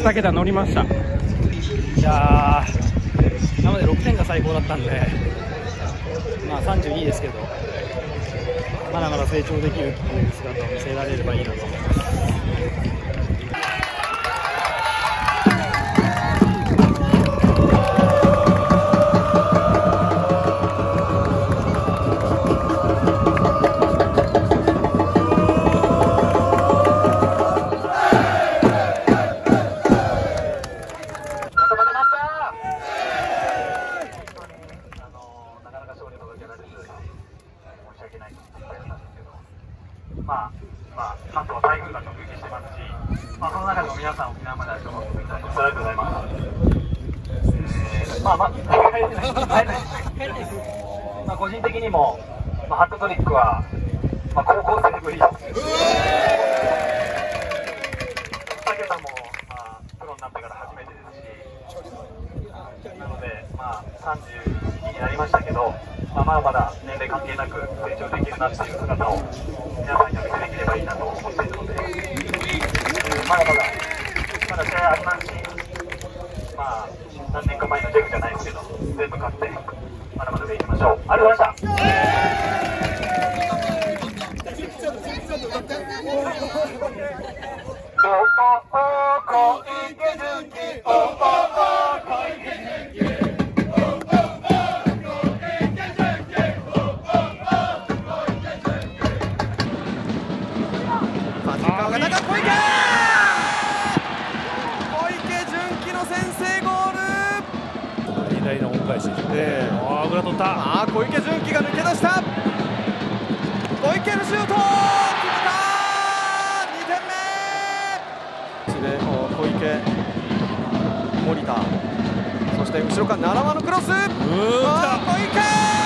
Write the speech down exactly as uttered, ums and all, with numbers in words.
にけた乗りました。いやー、今までろくてんが最高だったんで、まあさんじゅうにですけど、まだまだ成長できるっていう姿を見せられればいいなと思います。 まあ、まあ、関東は台風が直撃してますし、まあ、その中でも皆さん沖縄まで足を運んでいただきありがとうございます。えー、まあまあ、帰れない、帰れないです。まあ、個人的にも、まあ、ハットトリックは、まあ、高校生ぶり。ふたけたも、まあ、プロになってから初めてですし、なので、まあ、さんじゅうにになりましたけど、まあ、まだまだ年齢関係なく成長できるなっていう姿を皆さんにお見せできればいいなと思っているので、まだまだまだ試合ありますし、まあ何年か前のジェフじゃないですけど全部勝ってまだまだ上行きましょう。ありがとうございました。 左の恩返し、 えー、ああ、裏取った。 ああ、小池純喜が抜け出した。小池のシュート、決めた。にてんめ。小池、森田、そして後ろから奈良間のクロス。うー、小池。